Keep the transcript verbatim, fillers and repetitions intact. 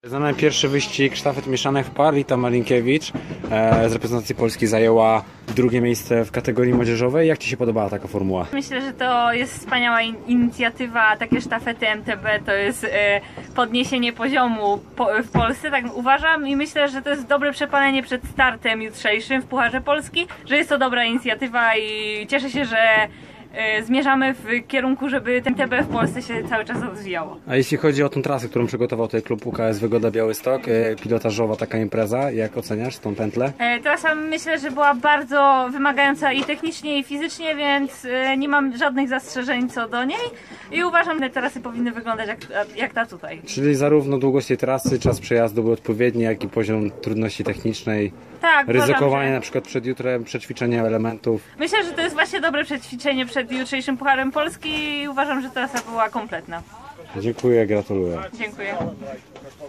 Za nami pierwszy wyścig sztafet mieszanych w par. Rita Malinkiewicz e, z reprezentacji Polski zajęła drugie miejsce w kategorii młodzieżowej. Jak Ci się podobała taka formuła? Myślę, że to jest wspaniała in inicjatywa. Takie sztafety M T B to jest e, podniesienie poziomu po w Polsce, tak uważam, i myślę, że to jest dobre przepalenie przed startem jutrzejszym w Pucharze Polski, że jest to dobra inicjatywa i cieszę się, że zmierzamy w kierunku, żeby ten M T B w Polsce się cały czas rozwijało. A jeśli chodzi o tą trasę, którą przygotował tutaj klub U K S Wygoda Białystok, pilotażowa taka impreza, jak oceniasz tą pętlę? Trasa myślę, że była bardzo wymagająca i technicznie, i fizycznie, więc nie mam żadnych zastrzeżeń co do niej i uważam, że trasy powinny wyglądać jak, jak ta tutaj. Czyli zarówno długość tej trasy, czas przejazdu był odpowiedni, jak i poziom trudności technicznej. Tak, ryzykowanie uważam, że... na przykład przed jutrem, przećwiczenie elementów. Myślę, że to jest właśnie dobre przećwiczenie przed jutrzejszym Pucharem Polski i uważam, że trasa była kompletna. Dziękuję, gratuluję. Dziękuję.